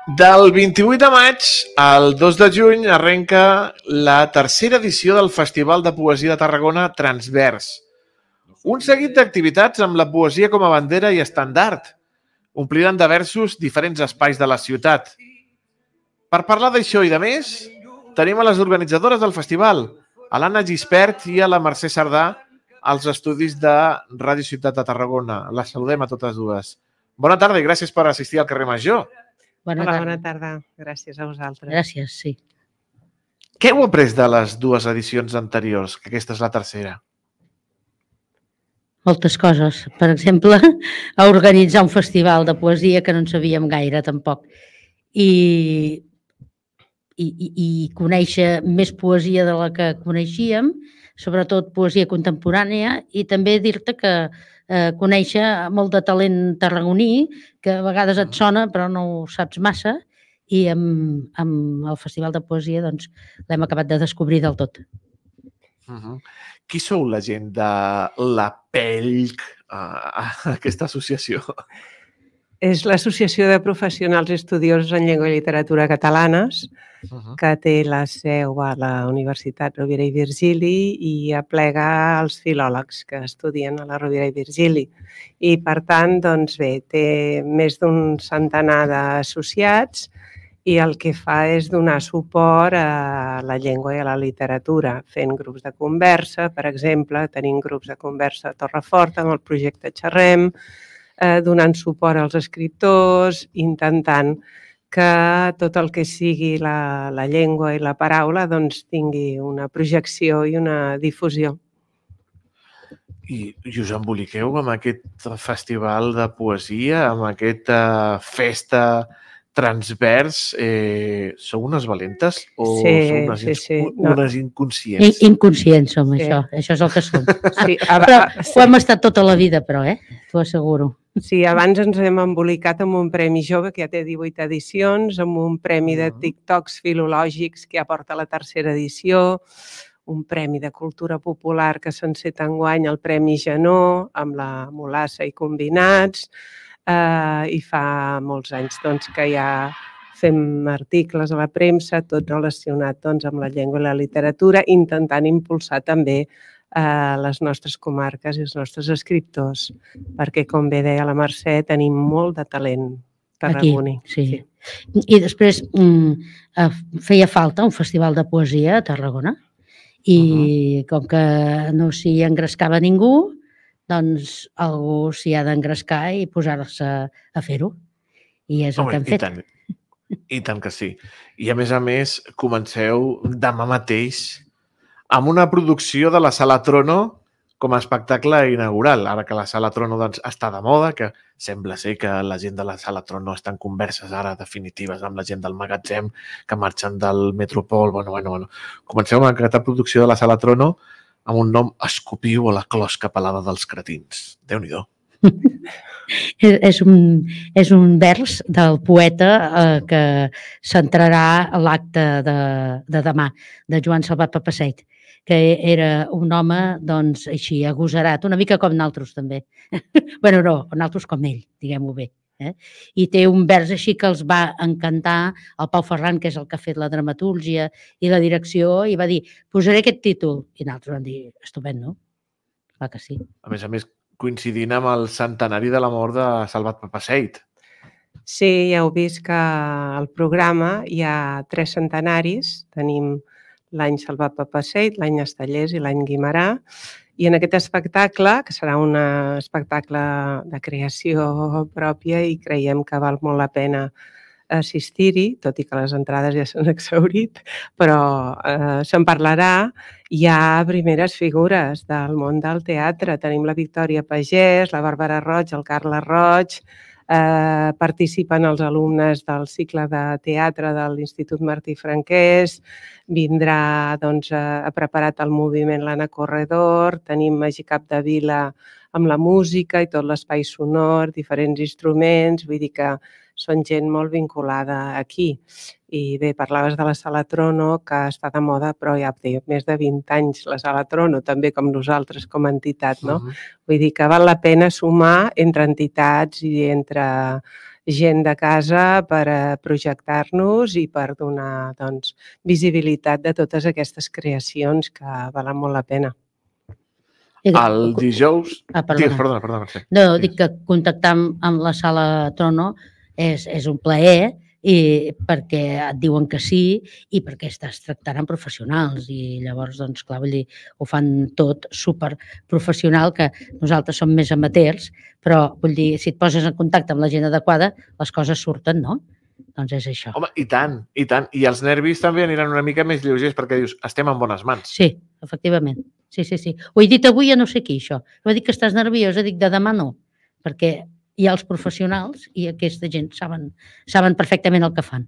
Del 28 de maig al 2 de juny arrenca la tercera edició del Festival de Poesia de Tarragona Transvers. Un seguit d'activitats amb la poesia com a bandera i estandard. Ompliran de versos diferents espais de la ciutat. Per parlar d'això i de més, tenim a les organitzadores del festival, a l'Anna Gispert i a la Mercè Sardà, als estudis de Ràdio Ciutat de Tarragona. Les saludem a totes dues. Bona tarda i gràcies per assistir al carrer Major. Hola, bona tarda. Gràcies a vosaltres. Gràcies, sí. Què heu après de les dues edicions anteriors, que aquesta és la tercera? Moltes coses. Per exemple, a organitzar un festival de poesia que no en sabíem gaire, tampoc. I conèixer més poesia de la que coneixíem, sobretot poesia contemporània, i també dir-te que conèixer molt de talent tarragoní, que a vegades et sona però no ho saps massa, i amb el Festival de Poesia doncs, l'hem acabat de descobrir del tot. Qui sou la gent de la PELC, aquesta associació? És l'Associació de Professionals Estudiosos en Llengua i Literatura Catalanes, que té la seu a la Universitat Rovira i Virgili i aplega els filòlegs que estudien a la Rovira i Virgili. I, per tant, doncs bé, té més d'un centenar d'associats i el que fa és donar suport a la llengua i a la literatura, fent grups de conversa, per exemple, tenim grups de conversa a Torreforta amb el projecte Xerrem, donant suport als escriptors, intentant que tot el que sigui la llengua i la paraula doncs, tingui una projecció i una difusió. I us emboliqueu amb aquest festival de poesia, amb aquesta festa transvers. Sou unes valentes o sou unes inconscients? Inconscients som, això. Això és el que som. Ho hem estat tota la vida, però, t'ho asseguro. Sí, abans ens hem embolicat amb un Premi Jove que ja té 18 edicions, amb un Premi de TikToks filològics que ja porta la tercera edició, un Premi de Cultura Popular que s'ha encet enguany, el Premi Janó, amb la Mulassa i Combinats, i fa molts anys que ja fem articles a la premsa, tot relacionat amb la llengua i la literatura, intentant impulsar també les nostres comarques i els nostres escriptors, perquè, com bé deia la Mercè, tenim molt de talent tarragoní. Sí. I després feia falta un festival de poesia a Tarragona i com que no s'hi engrescava ningú, doncs algú s'hi ha d'engrescar i posar-se a fer-ho. I és el que hem fet. I tant que sí. I a més, comenceu demà mateix amb una producció de la Sala Trono com a espectacle inaugural, ara que la Sala Trono està de moda, que sembla ser que la gent de la Sala Trono està en converses ara definitives amb la gent del magatzem, que marxen del Metropol. Bueno. Comenceu amb aquesta producció de la Sala Trono amb un nom: Escopiu a la closca pelada dels cretins. Déu-n'hi-do. És un vers del poeta que centrarà l'acte de demà, de Joan Salvat Papasseit, que era un home, doncs, així, agosarat, una mica com nosaltres, també. Bueno, no, nosaltres com ell, diguem-ho bé. I té un vers així que els va encantar el Pau Ferran, que és el que ha fet la dramatúrgia i la direcció, i va dir, posaré aquest títol. I nosaltres vam dir, estupendo, clar que sí. A més, coincidint amb el centenari de la mort de Salvat Papasseit. Sí, ja heu vist que al programa hi ha 3 centenaris. Tenim l'any Salvat Papasseit, l'any Estellers i l'any Guimerà. I en aquest espectacle, que serà un espectacle de creació pròpia i creiem que val molt la pena assistir-hi, tot i que les entrades ja s'han exhaurit, però se'n parlarà. Hi ha primeres figures del món del teatre. Tenim la Victòria Pagès, la Bàrbara Roig, el Carles Roig, participen els alumnes del cicle de teatre de l'Institut Martí Franquès, vindrà, ha preparat el moviment l'Anna Corredor, tenim Magí Capdevila amb la música i tot l'espai sonor, diferents instruments, vull dir que són gent molt vinculada aquí. I bé, parlaves de la Sala Trono, que està de moda, però ja té més de 20 anys la Sala Trono, també com nosaltres, com a entitat, no? Vull dir que val la pena sumar entre entitats i entre gent de casa per projectar-nos i per donar visibilitat de totes aquestes creacions que valen molt la pena. El dijous... Perdona. Perdona, Mercè. No, dic que contactar amb la Sala Trono és un plaer perquè et diuen que sí i perquè estàs tractant amb professionals i llavors, doncs, clar, vull dir, ho fan tot super professional, que nosaltres som més amateurs, però vull dir, si et poses en contacte amb la gent adequada, les coses surten, no? Doncs és això. Home, i tant, i tant. I els nervis també aniran una mica més lleugers perquè dius, estem en bones mans. Sí, efectivament. Sí. Ho he dit avui a no sé qui, això. Ho he dit que estàs nerviosa, dic de demà no, perquè hi ha els professionals i aquesta gent saben perfectament el que fan.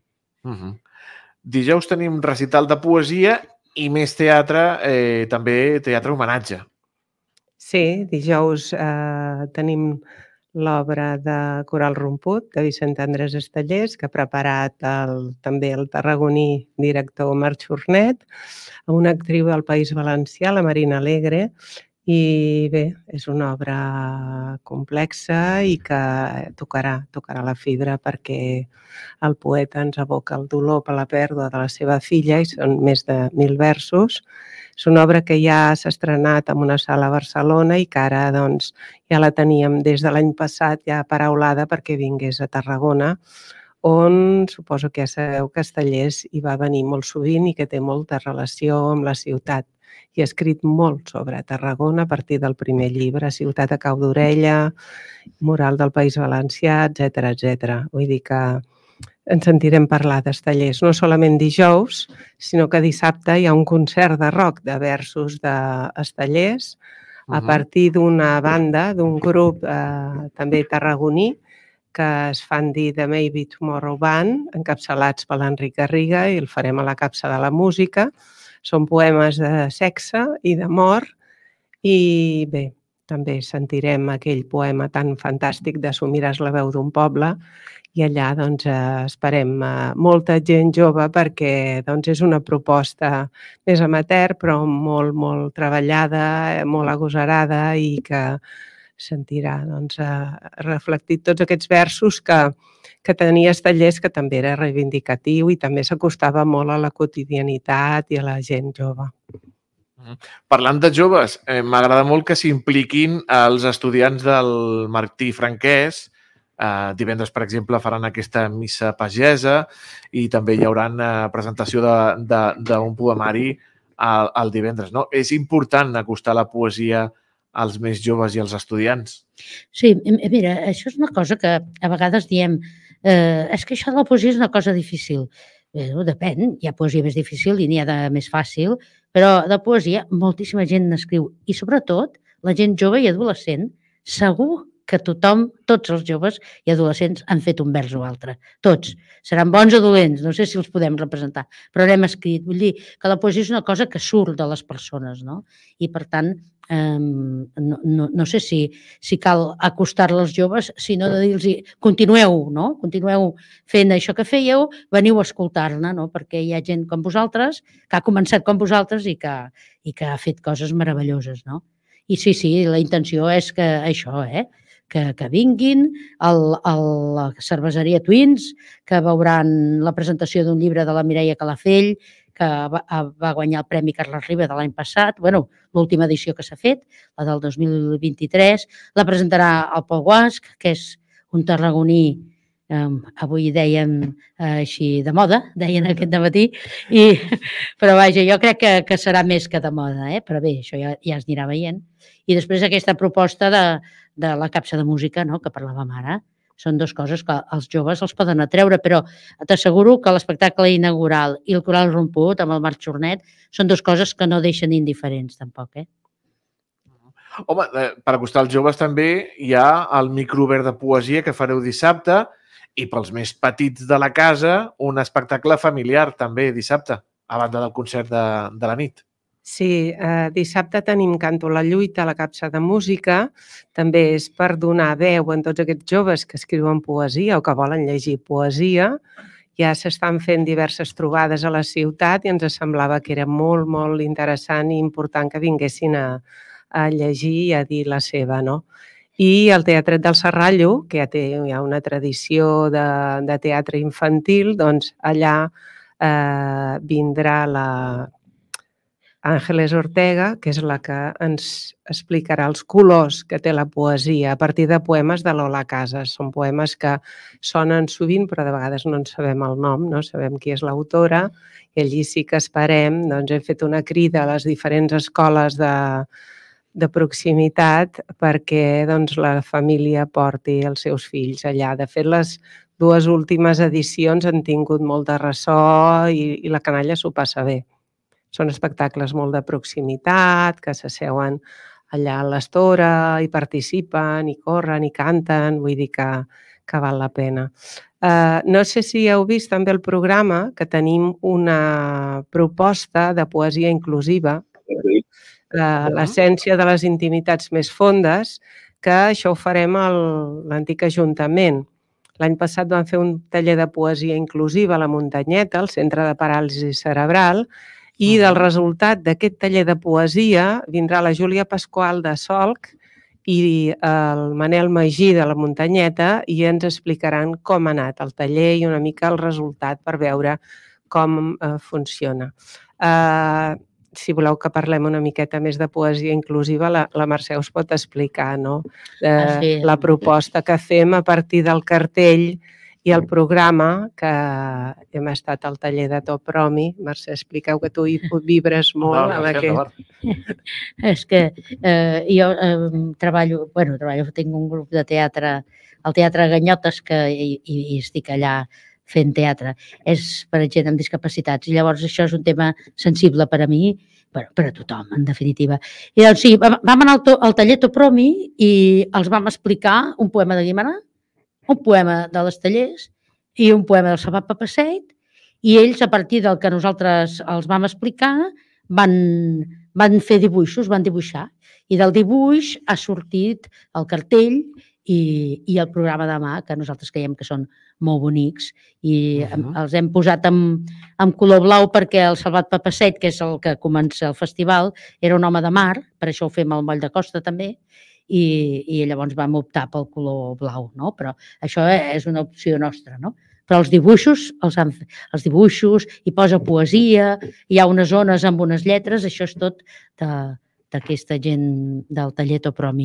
Dijous tenim recital de poesia i més teatre, també teatre homenatge. Sí, dijous tenim l'obra de Coral Romput, de Vicent Andrés Estellés, que ha preparat també el tarragoní director Marc Xurnet, una actriu del País Valencià, la Marina Alegre, i bé, és una obra complexa i que tocarà la fibra perquè el poeta ens evoca el dolor per la pèrdua de la seva filla i són més de 1.000 versos. És una obra que ja s'ha estrenat en una sala a Barcelona i que ara doncs, ja la teníem des de l'any passat ja paraulada perquè vingués a Tarragona, on suposo que ja sabeu que Estellés hi va venir molt sovint i que té molta relació amb la ciutat. I ha escrit molt sobre Tarragona a partir del primer llibre, Ciutat a cau d'orella, Moral del País Valencià, etc. Vull dir que ens sentirem parlar d'Estellés, no solament dijous, sinó que dissabte hi ha un concert de rock de versos d'Estellés a partir d'una banda, d'un grup també tarragoní, que es fan dir The Maybe Tomorrow Band, encapçalats per l'Enric Garriga, i el farem a la Capsa de la Música. Són poemes de sexe i d'amor i bé, també sentirem aquell poema tan fantàstic de Assumiràs la veu d'un poble i allà doncs, esperem molta gent jove perquè doncs, és una proposta més amateur però molt, molt treballada, molt agosarada i que sentirà doncs, reflectit tots aquests versos que tenia Estellés, que també era reivindicatiu i també s'acostava molt a la quotidianitat i a la gent jove. Parlant de joves, m'agrada molt que s'impliquin els estudiants del Martí Franquès. Divendres, per exemple, faran aquesta missa pagesa i també hi haurà presentació d'un poemari el divendres. No? És important acostar la poesia als més joves i als estudiants. Sí, mira, això és una cosa que a vegades diem és que això de la poesia és una cosa difícil. Depèn, hi ha poesia més difícil i n'hi ha de més fàcil, però de poesia moltíssima gent n'escriu i sobretot la gent jove i adolescent, segur que tothom, tots els joves i adolescents han fet un vers o altre. Tots. Seran bons o dolents, no sé si els podem representar, però n'hem escrit. Vull dir que la poesia és una cosa que surt de les persones, no? I per tant, no sé si cal acostar-la als joves, sinó de dir-los continueu, no? Continueu fent això que fèieu, veniu a escoltar-ne, no? Perquè hi ha gent com vosaltres, que ha començat com vosaltres i que ha fet coses meravelloses, no? I sí, la intenció és que això, que vinguin a la cerveseria Twins, que veuran la presentació d'un llibre de la Mireia Calafell, que va guanyar el Premi Carles Riba de l'any passat, l'última edició que s'ha fet, la del 2023, la presentarà el Pol Guasc, que és un tarragoní, avui dèiem així de moda, deien aquest dematí, però vaja, jo crec que serà més que de moda, però bé, això ja es anirà veient. I després aquesta proposta de la Capsa de Música, que parlàvem ara, són dues coses que els joves els poden atreure, però t'asseguro que l'espectacle inaugural i el Coral Romput amb el Marc Xurnet són dues coses que no deixen indiferents, tampoc. Home, per acostar els joves també hi ha el microobert de poesia que fareu dissabte i pels més petits de la casa un espectacle familiar també dissabte, a banda del concert de la nit. Sí, dissabte tenim Canto la lluita a la Capsa de Música. També és per donar veu a tots aquests joves que escriuen poesia o que volen llegir poesia. Ja s'estan fent diverses trobades a la ciutat i ens semblava que era molt, molt interessant i important que vinguessin a llegir i a dir la seva, no? I el Teatret del Serrallo, que ja ha una tradició de teatre infantil, doncs allà vindrà la Àngeles Ortega, que és la que ens explicarà els colors que té la poesia a partir de poemes de Lola Casas. Són poemes que sonen sovint, però de vegades no en sabem el nom, no sabem qui és l'autora, i allí sí que esperem, doncs hem fet una crida a les diferents escoles de proximitat perquè doncs, la família porti els seus fills allà. De fet, les dues últimes edicions han tingut molt de ressò i la canalla s'ho passa bé. Són espectacles molt de proximitat, que s'asseuen allà a l'estora i participen i corren i canten, vull dir que val la pena. No sé si heu vist també el programa, que tenim una proposta de poesia inclusiva, l'essència de les intimitats més fondes, que això ho farem a l'antic Ajuntament. L'any passat vam fer un taller de poesia inclusiva a la Muntanyeta, al Centre de Paràlisi Cerebral, i del resultat d'aquest taller de poesia vindrà la Júlia Pasqual de Solc i el Manel Magí de la Muntanyeta i ens explicaran com ha anat el taller i una mica el resultat per veure com funciona. Si voleu que parlem una miqueta més de poesia inclusiva, la Mercè us pot explicar, no? La proposta que fem a partir del cartell i el programa, que hem estat al taller de Topromi. Mercè, expliqueu que tu hi vibres molt. És que jo treballo, tinc un grup de teatre, el Teatre Ganyotes, que hi estic allà fent teatre. És per a gent amb discapacitats i llavors això és un tema sensible per a mi, per a tothom, en definitiva. I doncs sí, vam anar al taller Topromi i els vam explicar un poema de Guimerà, un poema de les Tallers i un poema del Salvat Papasseit, i ells, a partir del que nosaltres els vam explicar, van fer dibuixos, van dibuixar. I del dibuix ha sortit el cartell i el programa demà, que nosaltres creiem que són molt bonics, i els hem posat en color blau perquè el Salvat Papasseit, que és el que comença el festival, era un home de mar, per això ho fem al Moll de Costa també, i llavors vam optar pel color blau, no? Però això és una opció nostra, no? Però els dibuixos, hi posa poesia, hi ha unes zones amb unes lletres, això és tot d'aquesta gent del taller Topromi,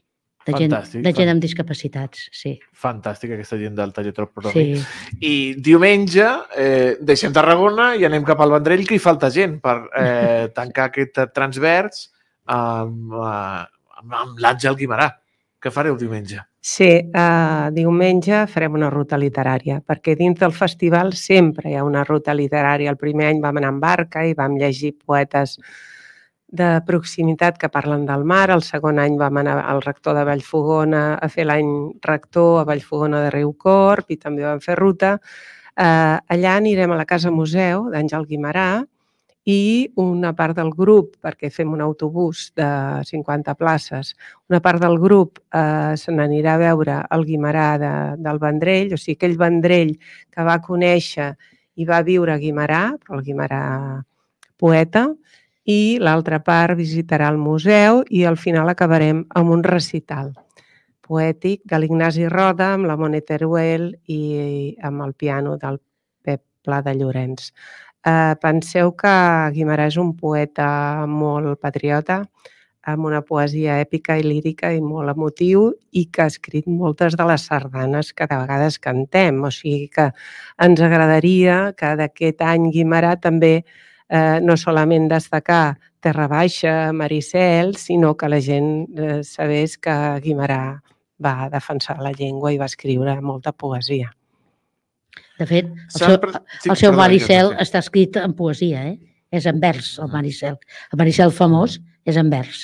de gent amb discapacitats, sí. Fantàstic, aquesta gent del taller Topromi. I diumenge deixem Tarragona i anem cap al Vendrell, que hi falta gent per tancar aquest transvers amb l'Àngel Guimerà. Què fareu diumenge? Sí, diumenge farem una ruta literària, perquè dins del festival sempre hi ha una ruta literària. El primer any vam anar en barca i vam llegir poetes de proximitat que parlen del mar. El segon any vam anar al rector de Vallfogona a fer l'any rector a Vallfogona de Riucorb i també vam fer ruta. Allà anirem a la Casa Museu d'Àngel Guimerà i una part del grup, perquè fem un autobús de 50 places, una part del grup se n'anirà a veure el Guimerà del Vendrell, o sigui, aquell Vendrell que va conèixer i va viure a Guimerà, però el Guimerà poeta, i l'altra part visitarà el museu i al final acabarem amb un recital poètic de l'Ignasi Roda, amb la Mone Teruel i amb el piano del Pep Pla de Llorenç. Penseu que Guimerà és un poeta molt patriota, amb una poesia èpica i lírica i molt emotiu i que ha escrit moltes de les sardanes que de vegades cantem. O sigui que ens agradaria que d'aquest any Guimerà també no solament destacar Terra Baixa, Maricel, sinó que la gent sabés que Guimerà va defensar la llengua i va escriure molta poesia. De fet, el seu Maricel està escrit en poesia, és en vers, el Maricel. El Maricel famós és en vers.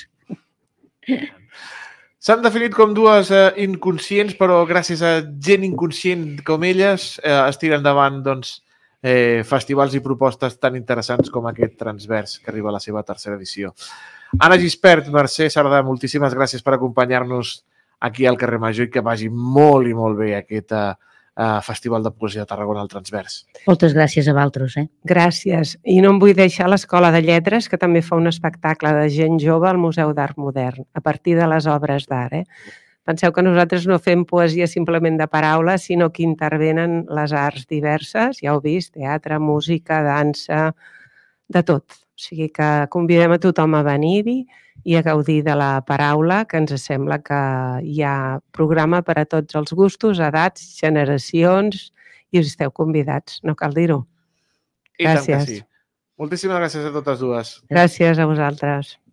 S'han definit com dues inconscients, però gràcies a gent inconscient com elles es tiren endavant festivals i propostes tan interessants com aquest transvers que arriba a la seva tercera edició. Anna Gispert, Mercè Sardà, moltíssimes gràcies per acompanyar-nos aquí al carrer Major i que vagi molt i molt bé aquest Festival de Poesia de Tarragona al Transvers. Moltes gràcies a vosaltres. Gràcies. I no em vull deixar l'Escola de Lletres, que també fa un espectacle de gent jove al Museu d'Art Modern, a partir de les obres d'art, Penseu que nosaltres no fem poesia simplement de paraules, sinó que intervenen les arts diverses, ja heu vist, teatre, música, dansa, de tot. O sigui que convidem a tothom a venir-hi i a gaudir de la paraula, que ens sembla que hi ha programa per a tots els gustos, edats, generacions, i us esteu convidats, no cal dir-ho. I tant que Gràcies. sí. Moltíssimes gràcies a totes dues. Gràcies a vosaltres.